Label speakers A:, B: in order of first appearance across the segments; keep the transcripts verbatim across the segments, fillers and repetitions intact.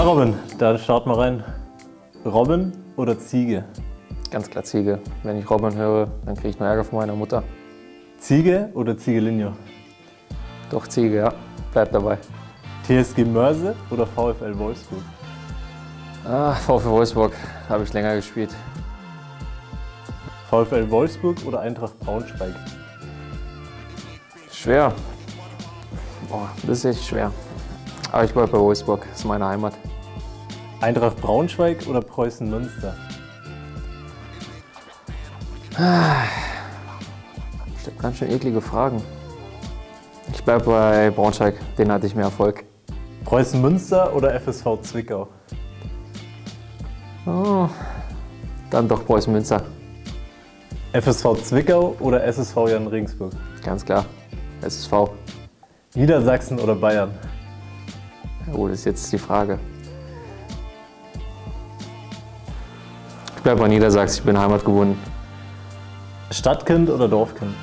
A: Robin, dann starten wir rein. Robin oder Ziege?
B: Ganz klar Ziege. Wenn ich Robin höre, dann kriege ich nur Ärger von meiner Mutter.
A: Ziege oder Ziegelinho?
B: Doch Ziege, ja. Bleib dabei.
A: T S G Mörse oder VfL Wolfsburg?
B: Ah, VfL Wolfsburg habe ich länger gespielt.
A: VfL Wolfsburg oder Eintracht Braunschweig?
B: Schwer. Boah, das ist echt schwer. Aber ich bleibe bei Wolfsburg, das ist meine Heimat.
A: Eintracht Braunschweig oder Preußen Münster?
B: Ich habe ganz schön eklige Fragen. Ich bleibe bei Braunschweig, den hatte ich mehr Erfolg.
A: Preußen Münster oder F S V Zwickau?
B: Oh, dann doch Preußen Münster.
A: F S V Zwickau oder S S V Jan Regensburg?
B: Ganz klar, S S V.
A: Niedersachsen oder Bayern?
B: Oh, das ist jetzt die Frage. Ich bleibe bei Niedersachsen, ich bin heimatgebunden.
A: Stadtkind oder Dorfkind?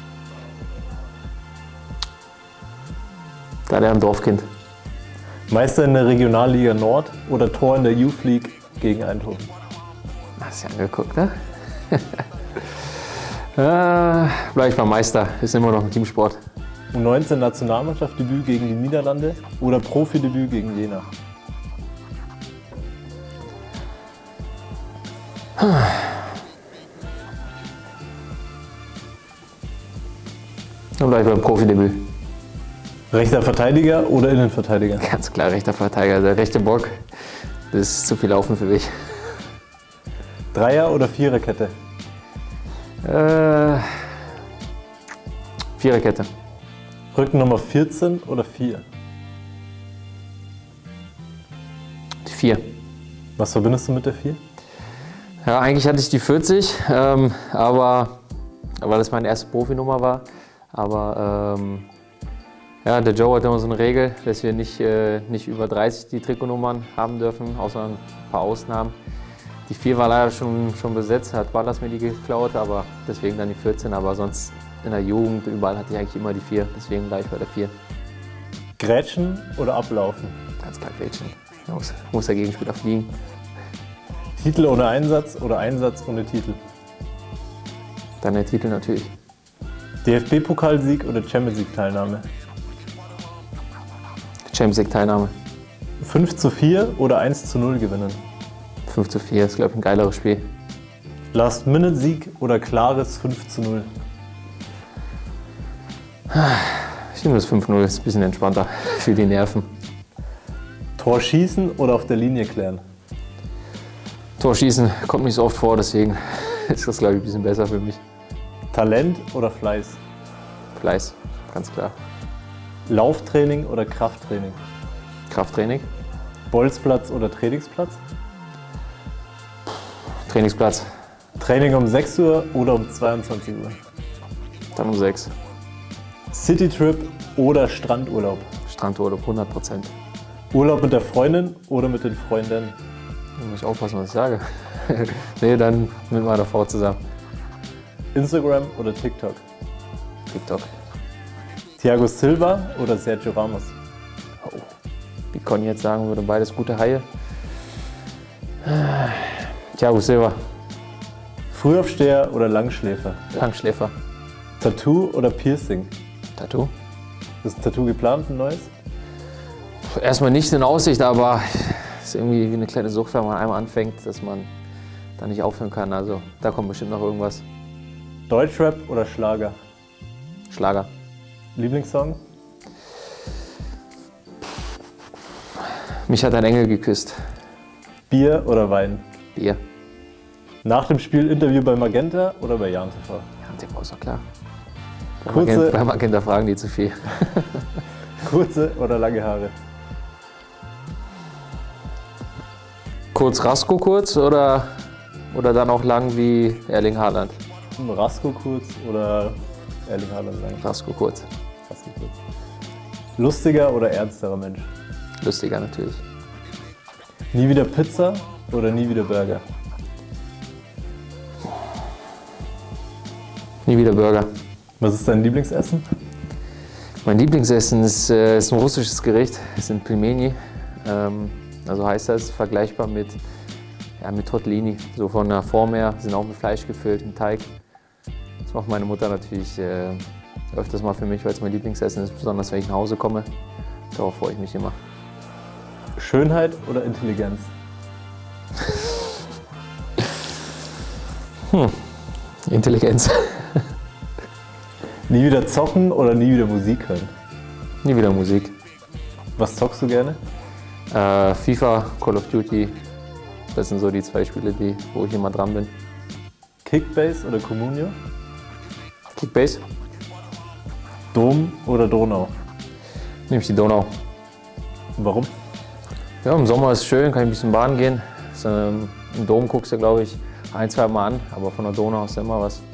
B: Da der ein Dorfkind.
A: Meister in der Regionalliga Nord oder Tor in der Youth League gegen Eindhoven?
B: Hast du ja angeguckt, ne? äh, bleib ich beim Meister, ist immer noch ein Teamsport.
A: U neunzehn Nationalmannschaft-Debüt gegen die Niederlande oder Profidebüt gegen Jena?
B: Dann bleib ich beim Profidebüt.
A: Rechter Verteidiger oder Innenverteidiger?
B: Ganz klar, rechter Verteidiger, der rechte Bock. Das ist zu viel Laufen für mich.
A: Dreier- oder Viererkette?
B: Äh, Viererkette.
A: Rücken Nummer vierzehn oder vier?
B: Die vier.
A: Was verbindest du mit der vier?
B: Ja, eigentlich hatte ich die vierzig, ähm, aber weil das meine erste Profinummer war. Aber ähm, ja, der Joe hat immer so eine Regel, dass wir nicht, äh, nicht über dreißig die Trikotnummern haben dürfen, außer ein paar Ausnahmen. Die vier war leider schon, schon besetzt, hat Ballas mir die geklaut, aber deswegen dann die vierzehn. Aber sonst in der Jugend, überall hatte ich eigentlich immer die vier, deswegen gleich bei der vier.
A: Grätschen oder Ablaufen?
B: Ganz klar Grätschen. Muss, muss der Gegenspieler fliegen.
A: Titel ohne Einsatz oder Einsatz ohne Titel?
B: Dann der Titel natürlich.
A: D F B-Pokalsieg oder Champions League-Teilnahme?
B: Champions League-Teilnahme.
A: fünf zu vier oder eins zu null gewinnen?
B: fünf zu vier ist, glaube ich, ein geileres Spiel.
A: Last-Minute-Sieg oder klares fünf zu null?
B: Ich nehme das fünf null, ist ein bisschen entspannter für die Nerven.
A: Tor schießen oder auf der Linie klären?
B: Tor schießen kommt nicht so oft vor, deswegen ist das, glaube ich, ein bisschen besser für mich.
A: Talent oder Fleiß?
B: Fleiß, ganz klar.
A: Lauftraining oder Krafttraining?
B: Krafttraining.
A: Bolzplatz oder Trainingsplatz?
B: Trainingsplatz.
A: Training um sechs Uhr oder um zweiundzwanzig Uhr?
B: Dann um sechs.
A: Citytrip oder Strandurlaub?
B: Strandurlaub, hundert Prozent.
A: Urlaub mit der Freundin oder mit den Freunden?
B: Da muss ich aufpassen, was ich sage. Nee, dann mit meiner Frau zusammen.
A: Instagram oder TikTok?
B: TikTok.
A: Thiago Silva oder Sergio Ramos?
B: Oh. Wie Conny jetzt sagen würde, beides gute Haie. Thiago Silva.
A: Frühaufsteher oder Langschläfer?
B: Langschläfer.
A: Tattoo oder Piercing?
B: Tattoo.
A: Ist ein Tattoo geplant, ein neues?
B: Erstmal nicht in Aussicht, aber es ist irgendwie wie eine kleine Sucht, wenn man einmal anfängt, dass man da nicht aufhören kann. Also da kommt bestimmt noch irgendwas.
A: Deutschrap oder Schlager?
B: Schlager.
A: Lieblingssong?
B: Mich hat ein Engel geküsst.
A: Bier oder Wein?
B: Bier.
A: Nach dem Spiel Interview bei Magenta oder bei Jan T V?
B: Ja, T V ist doch klar. Bei
A: Kurze,
B: Magenta, bei Magenta fragen die zu viel.
A: Kurze oder lange Haare?
B: Kurz Rasko kurz oder, oder dann auch lang wie Erling Haaland?
A: Rasko kurz oder Erling Haaland lang?
B: Rasko kurz.
A: Rasko kurz. Lustiger oder ernsterer Mensch?
B: Lustiger natürlich.
A: Nie wieder Pizza oder nie wieder Burger?
B: Nie wieder Burger.
A: Was ist dein Lieblingsessen?
B: Mein Lieblingsessen ist, äh, ist ein russisches Gericht. Es sind Pelmeni. Ähm, Also heißt das vergleichbar mit, ja, mit Tortellini. So von der Form her, sind auch mit Fleisch gefüllt, im Teig. Das macht meine Mutter natürlich äh, öfters mal für mich, weil es mein Lieblingsessen ist, besonders wenn ich nach Hause komme. Darauf freue ich mich immer.
A: Schönheit oder Intelligenz?
B: Hm. Intelligenz.
A: Nie wieder zocken oder nie wieder Musik hören?
B: Nie wieder Musik.
A: Was zockst du gerne?
B: Äh, FIFA, Call of Duty, das sind so die zwei Spiele, die, wo ich immer dran bin.
A: Kickbase oder Communio?
B: Kickbase.
A: Dom oder Donau?
B: Nehme ich die Donau.
A: Und warum?
B: Ja, im Sommer ist es schön, kann ich ein bisschen baden gehen. So, ähm, Im Dom guckst du, glaube ich, ein, zwei Mal an, aber von der Donau hast du immer was.